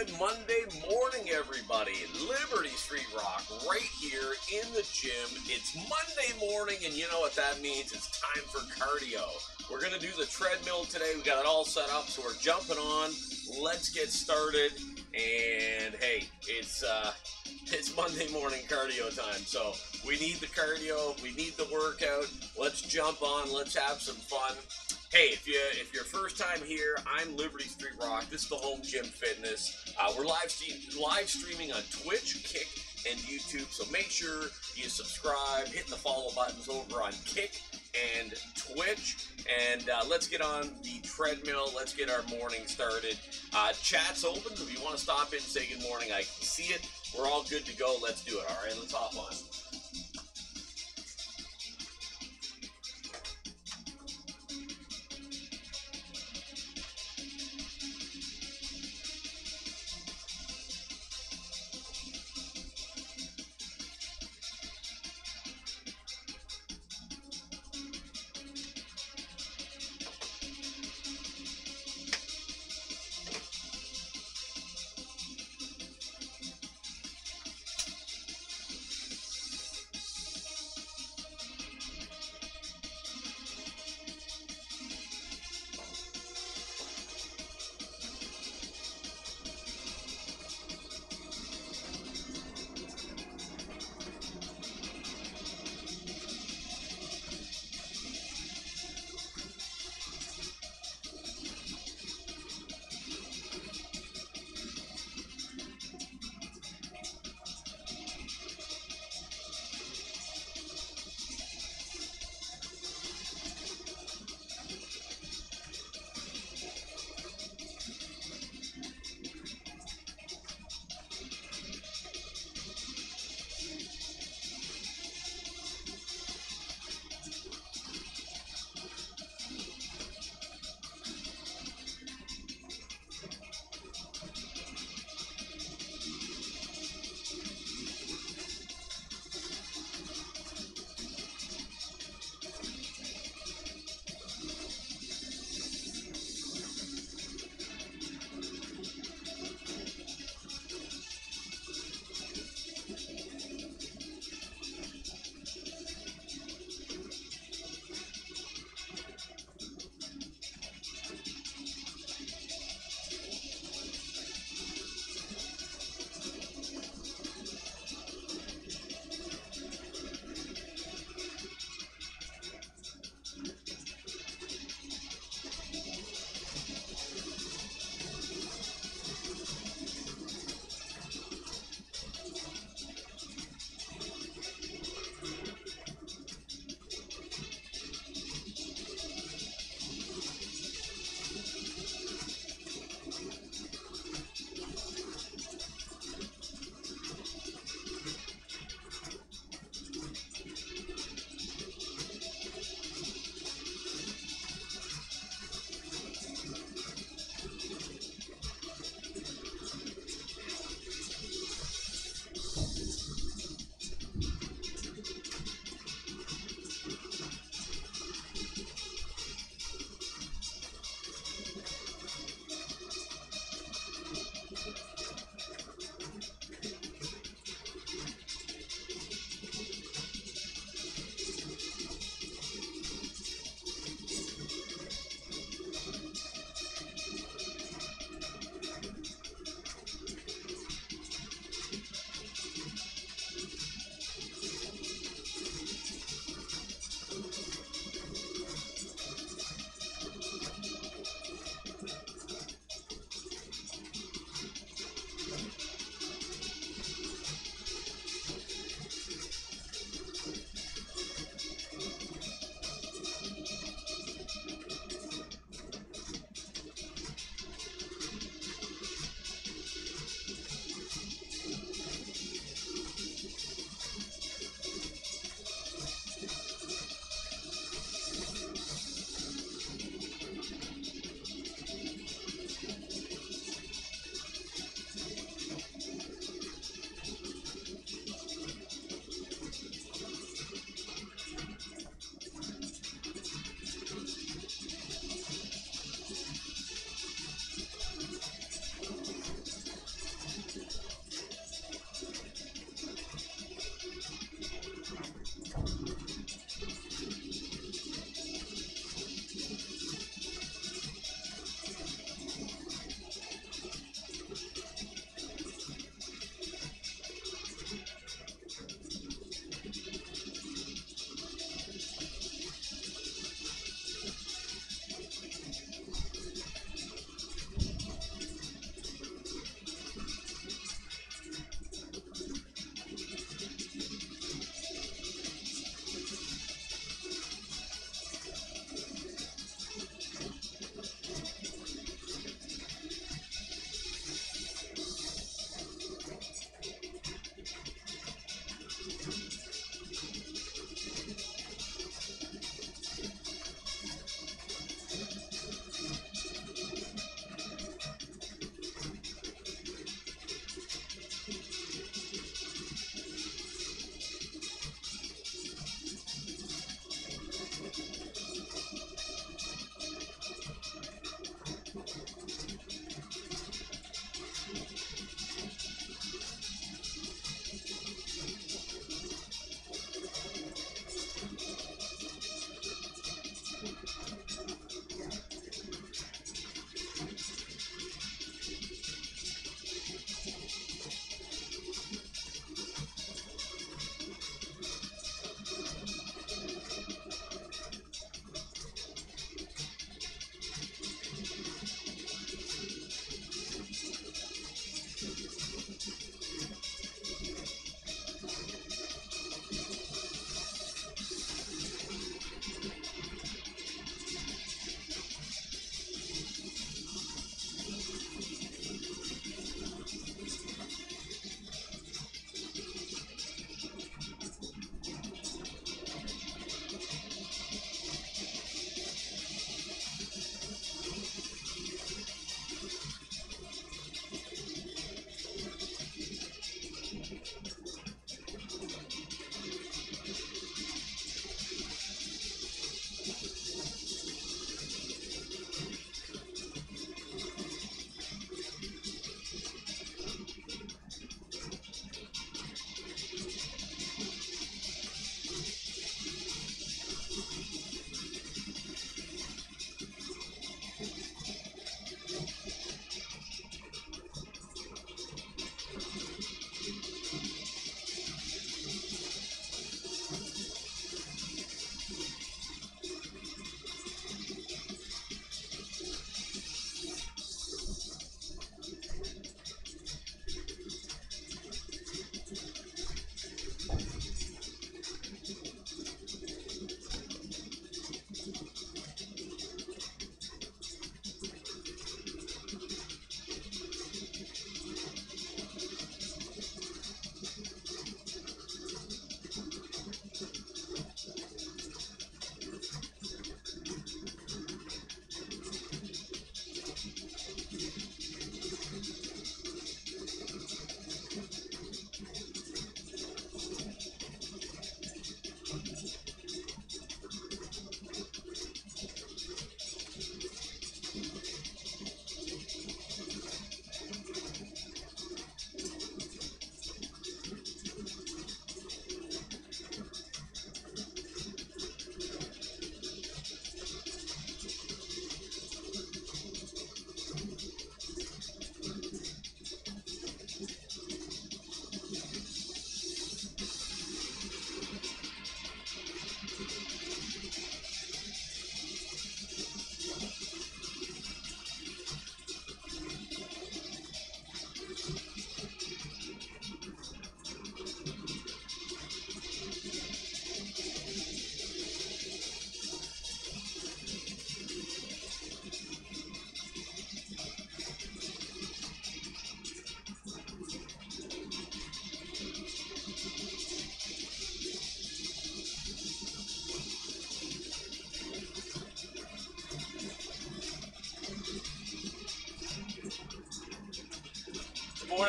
Good Monday morning, everybody. Liberty Street Rock right here in the gym. It's Monday morning, and you know what that means. It's time for cardio. We're going to do the treadmill today. We got it all set up, so we're jumping on. Let's get started. And hey, it's Monday morning cardio time, so we need the cardio. We need the workout. Let's jump on. Let's have some fun. Hey, if you're first time here, I'm Liberty Street Rock. This is the Home Gym Fitness. We're live streaming on Twitch, Kick, and YouTube. So make sure you subscribe, hit the follow buttons over on Kick and Twitch. And let's get on the treadmill. Let's get our morning started. Chat's open. If you want to stop in and say good morning, I can see it. We're all good to go. Let's do it. All right, let's hop on.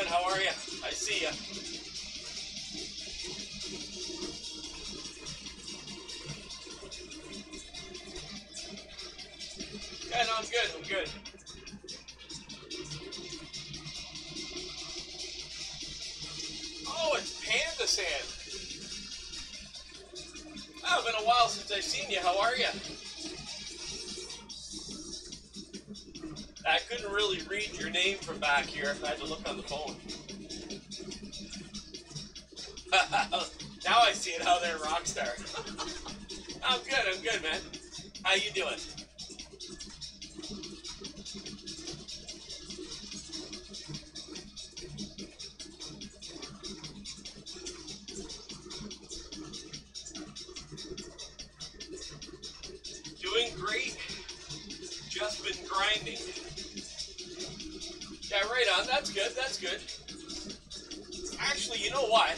friend. How are you? I see you. Yeah, no, I'm good. I'm good. Oh, it's Panda Sand. Oh, it's been a while since I've seen you. How are you? I couldn't really read your name from back here. I had to look on the phone. Now I see it. How there, Rockstar. I'm good, man. How you doing? Doing great. Just been grinding. Yeah, right on. That's good. That's good. Actually, you know what?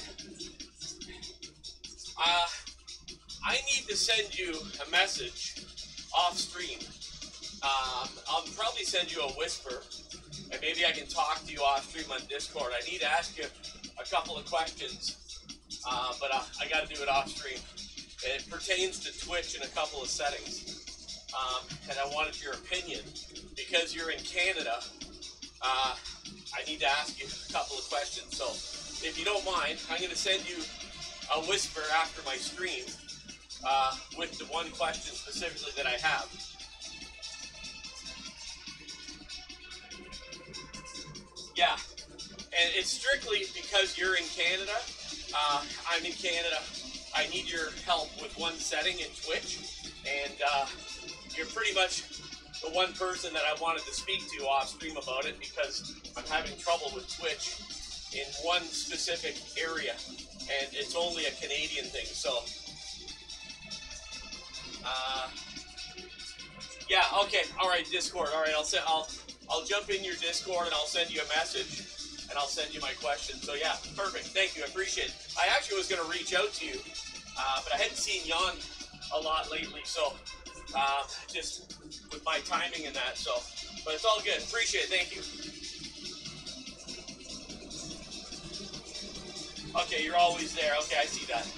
I need to send you a message off stream. I'll probably send you a whisper, and maybe I can talk to you off stream on Discord. I need to ask you a couple of questions, but I got to do it off stream. It pertains to Twitch and a couple of settings, and I wanted your opinion. Because you're in Canada, I need to ask you a couple of questions. So if you don't mind, I'm going to send you a whisper after my stream with the one question specifically that I have. Yeah, and it's strictly because you're in Canada. I'm in Canada. I need your help with one setting in Twitch, and you're pretty much the one person that I wanted to speak to off stream about it, because I'm having trouble with Twitch in one specific area, and it's only a Canadian thing. So yeah, okay, all right, Discord. All right, I'll jump in your Discord and I'll send you a message and I'll send you my question. So yeah, perfect. Thank you. I appreciate it. I actually was going to reach out to you, but I hadn't seen Jan a lot lately, so just with my timing and that. So, but it's all good. Appreciate it. Thank you. Okay, you're always there. Okay, I see that.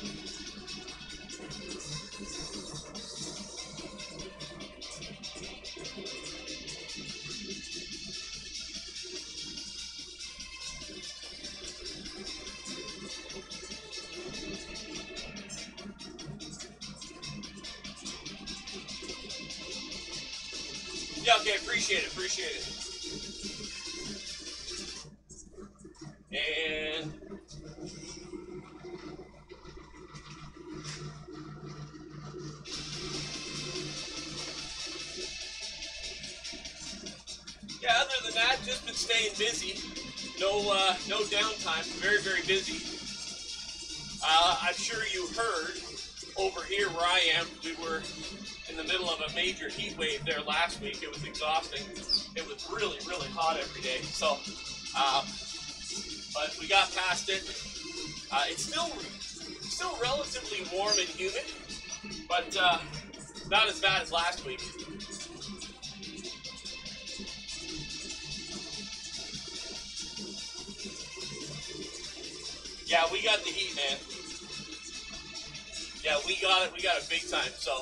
Yeah, okay, appreciate it, appreciate it. And yeah, other than that, just been staying busy. No downtime. Very, very busy. I'm sure you heard over here where I am, we were in the middle of a major heat wave there last week. It was exhausting. It was really, really hot every day. So, but we got past it. It's still relatively warm and humid, but not as bad as last week. Yeah, we got the heat, man. Yeah, we got it. We got it big time. So,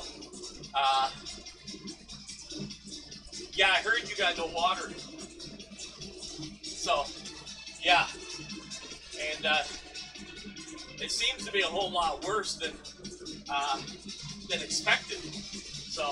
yeah, I heard you got no water. So, yeah, and it seems to be a whole lot worse than expected. So,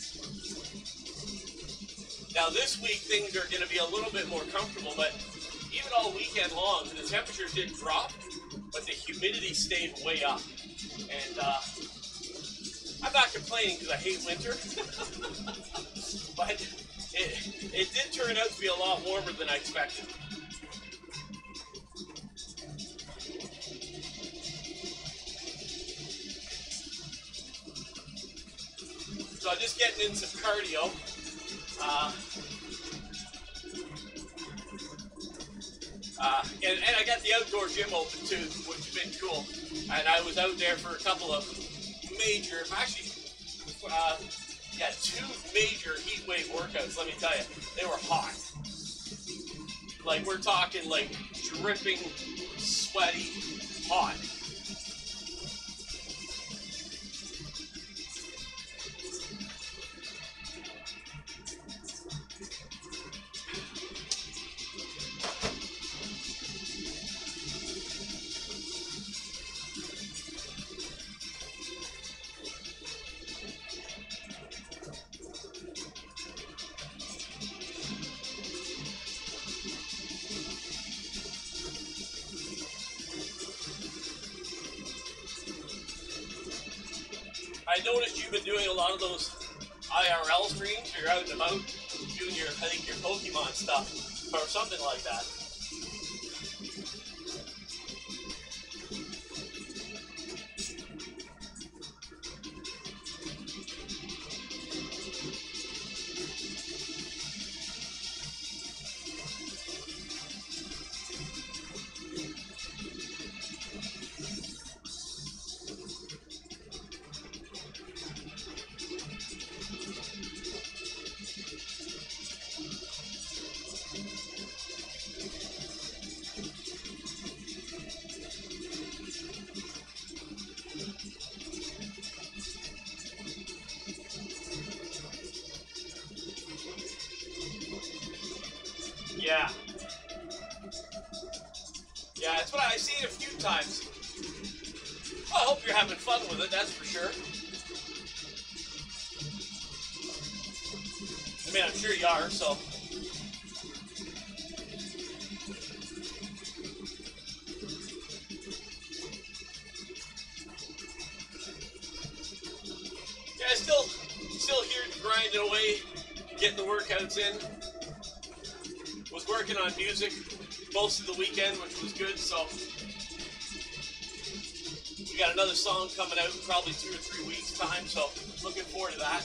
now this week things are going to be a little bit more comfortable, but even all weekend long, the temperature did drop, but the humidity stayed way up. And I'm not complaining because I hate winter, but it did turn out to be a lot warmer than I expected. So I'm just getting in some cardio. And I got the outdoor gym open too, which has been cool. And I was out there for a couple of major, actually, two major heat wave workouts. Let me tell you, they were hot. Like we're talking like dripping, sweaty, hot. I noticed you've been doing a lot of those IRL streams. You're out and about doing your, I think, your Pokemon stuff or something like that. Yeah. Yeah, that's what I see it a few times. Well, I hope you're having fun with it, that's for sure. I mean, I'm sure you are, so. Yeah, still here grinding away, getting the workouts in. Was working on music most of the weekend, which was good, so we got another song coming out in probably 2 or 3 weeks time, so looking forward to that.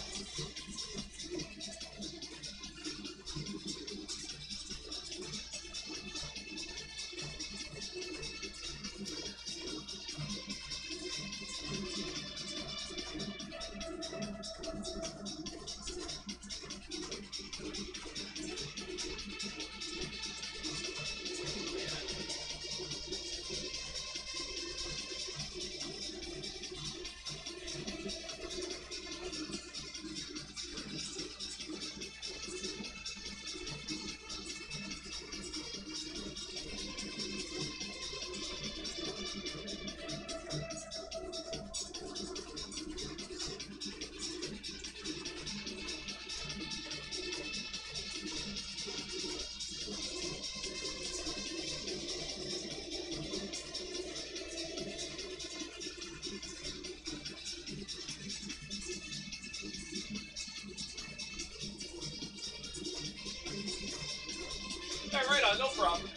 Yeah, right on, no problem.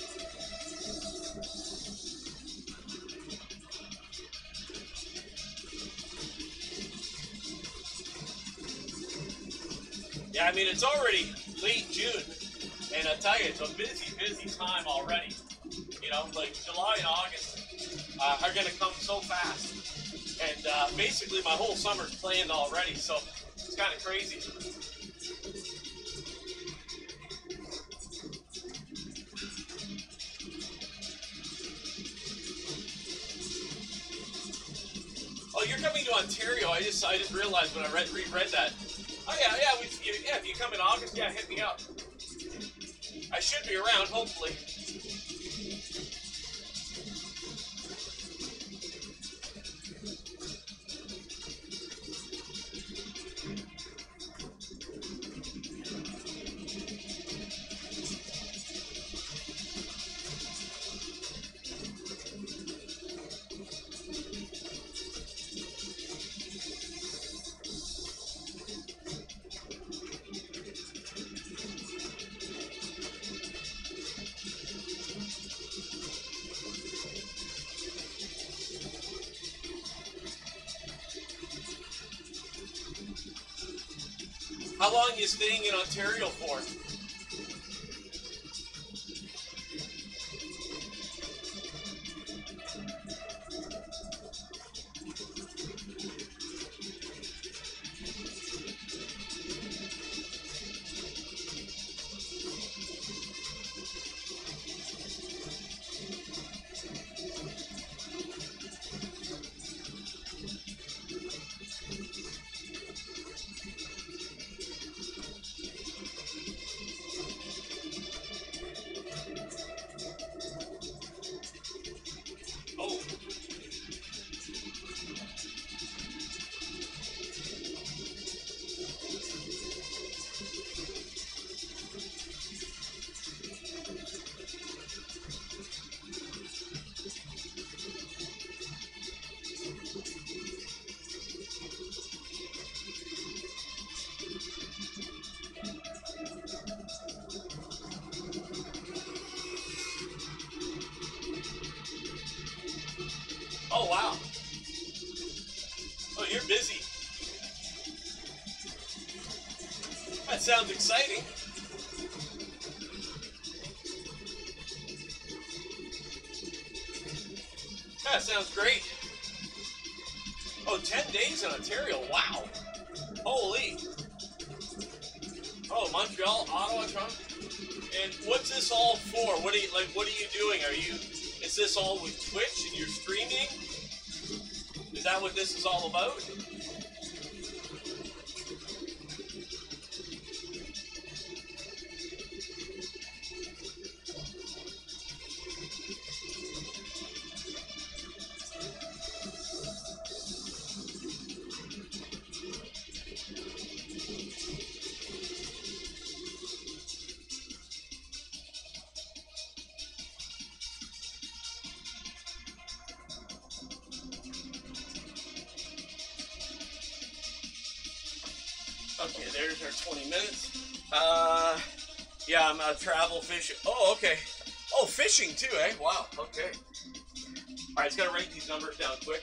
Yeah, I mean, it's already late June, and I tell you, it's a busy, busy time already. You know, like July and August are going to come so fast. And basically my whole summer's planned already, so it's kind of crazy. Oh, you're coming to Ontario. I didn't realize when I reread that. Oh yeah, if you come in August, yeah, hit me up. I should be around, hopefully. How long are you staying in Ontario for? Oh, wow. Oh, you're busy. That sounds exciting. That sounds great. Oh, 10 days in Ontario. Wow. Holy. Oh, Montreal, Ottawa, Toronto. And what's this all for? What are you doing? Is this all with Twitch and you're streaming? Is that what this is all about? Okay, there's our 20 minutes. Yeah, I'm travel fishing. Oh, okay. Oh, fishing too, eh? Wow, okay. All right, just gotta write these numbers down quick.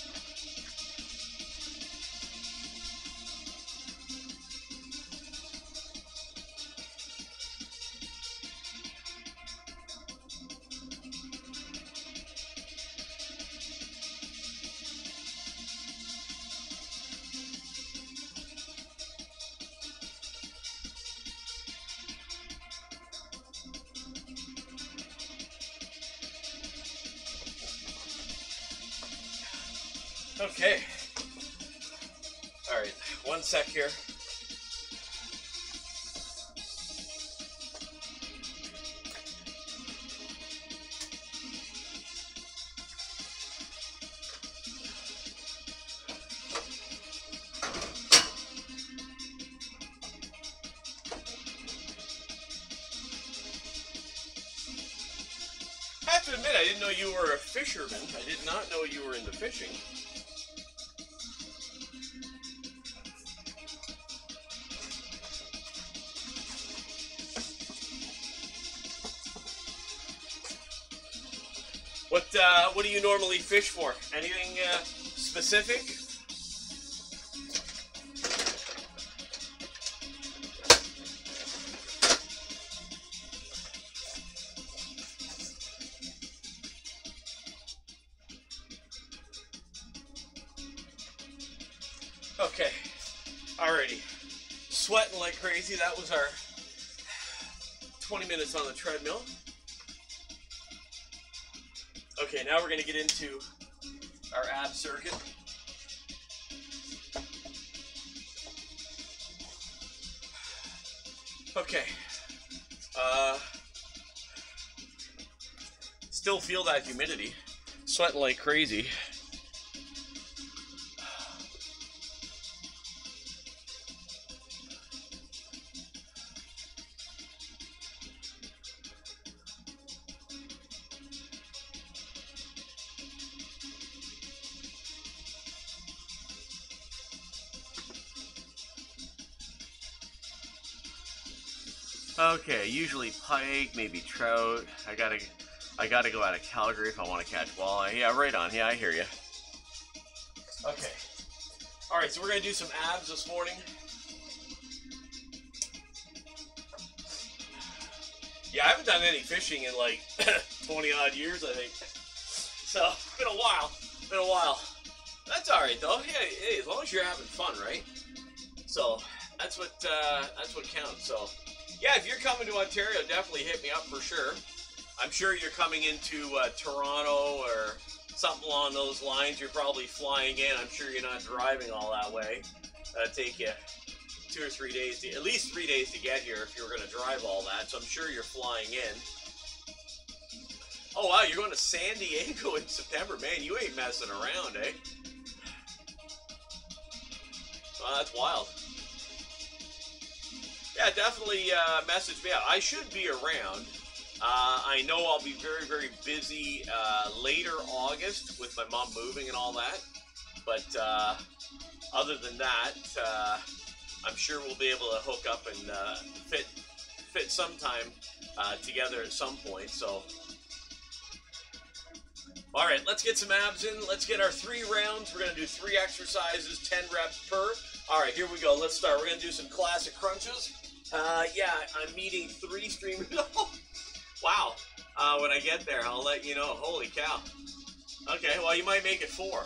Okay. All right, one sec here. I have to admit, I didn't know you were a fisherman. I did not know you were into fishing. What do you normally fish for? Anything specific? Okay, alrighty. Sweating like crazy. That was our 20 minutes on the treadmill. Okay, now we're going to get into our ab circuit. Okay. Still feel that humidity. Sweating like crazy. Okay, usually pike, maybe trout. I gotta go out of Calgary if I want to catch walleye. Yeah, right on. Yeah, I hear you. Okay. All right, so we're gonna do some abs this morning. Yeah, I haven't done any fishing in like 20 odd years, I think. So it's been a while. Been a while. That's all right though. Yeah, hey, as long as you're having fun, right? So that's what counts. So. Yeah, if you're coming to Ontario, definitely hit me up for sure. I'm sure you're coming into Toronto or something along those lines. You're probably flying in. I'm sure you're not driving all that way. It'll take you 2 or 3 days, at least 3 days to get here if you were going to drive all that. So I'm sure you're flying in. Oh, wow, you're going to San Diego in September. Man, you ain't messing around, eh? Well, that's wild. Yeah, definitely message me out. I should be around. I know I'll be very, very busy later August with my mom moving and all that. But other than that, I'm sure we'll be able to hook up and fit some time together at some point. So, All right, let's get some abs in. Let's get our 3 rounds. We're going to do 3 exercises, 10 reps per. All right, here we go. Let's start. We're going to do some classic crunches. Yeah, I'm meeting 3 streamers. Wow. When I get there, I'll let you know. Holy cow. Okay, well, you might make it 4.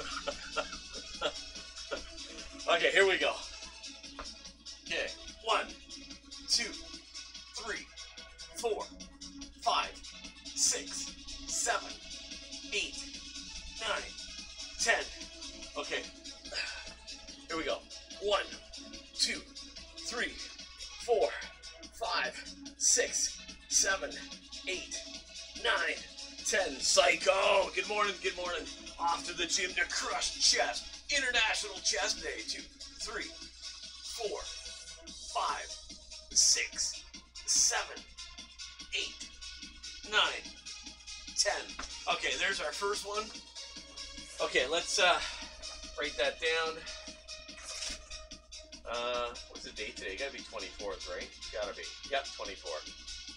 Okay, here we go. Okay, 1, 2, 3, 4, 5, 6, 7, 8, 9, 10. Okay, here we go. 1, 2, 3, 4, 5, 6, 7, 8, 9, 10. Psycho! Good morning, good morning. Off to the gym to crush chest. International Chest Day. 2, 3, 4, 5, 6, 7, 8, 9, 10. Okay, there's our first one. Okay, let's write that down. What's the date today? Gotta be 24th, right? Gotta be. Yep, 24th.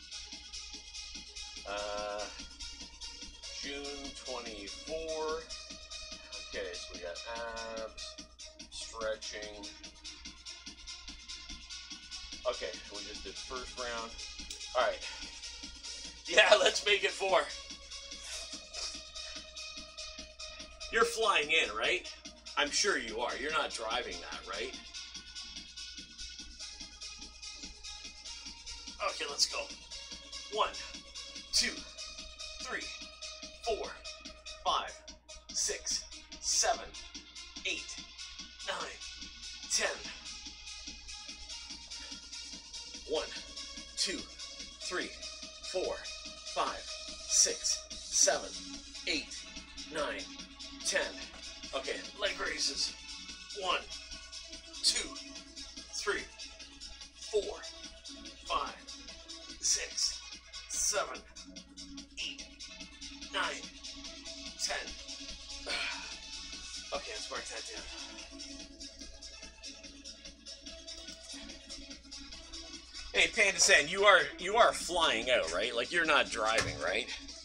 June 24. Okay, so we got abs, stretching. Okay, we just did first round. All right. Yeah, let's make it 4. You're flying in, right? I'm sure you are. You're not driving that, right? Okay, let's go. 1, 2, 3, 4, 5, 6, 7, 8, 9, 10. 1, 2, 3, 4, 5, 6, 7, 8, 9, 10. Okay, leg raises. 1, 2, 3, 4, 5, 6, 7, 8, 9, 10. Okay, let's mark that down. Hey, Panda San, you are flying out, right? Like you're not driving, right?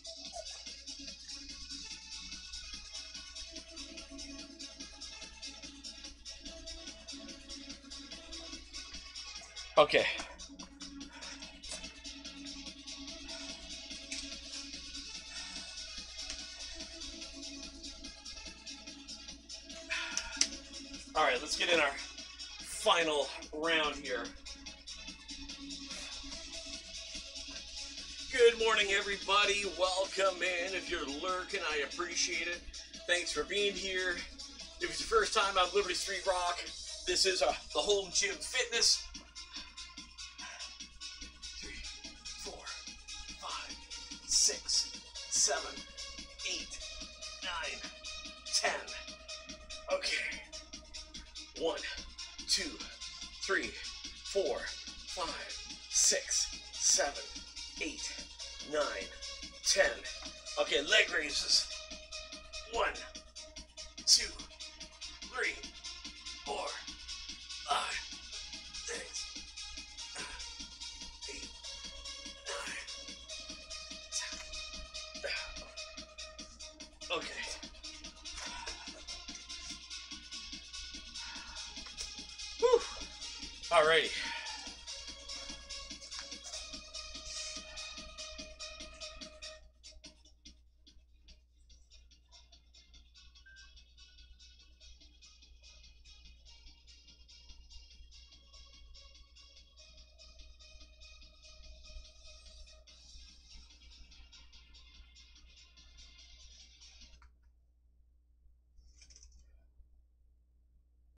Okay. All right, let's get in our final round here. Good morning, everybody. Welcome in. If you're lurking, I appreciate it. Thanks for being here. If it's your first time on Liberty Street Rock, this is the Home Gym Fitness. 3, 4, 5, 6, 7, 8, 9, 10. Okay. 1, 2, 3, 4, 5, 6, 7, 8, 9, 10. Okay, leg raises. 1, 2, 3, 4, 5, 6, 8, 9, 10. Okay. Whew. Alrighty.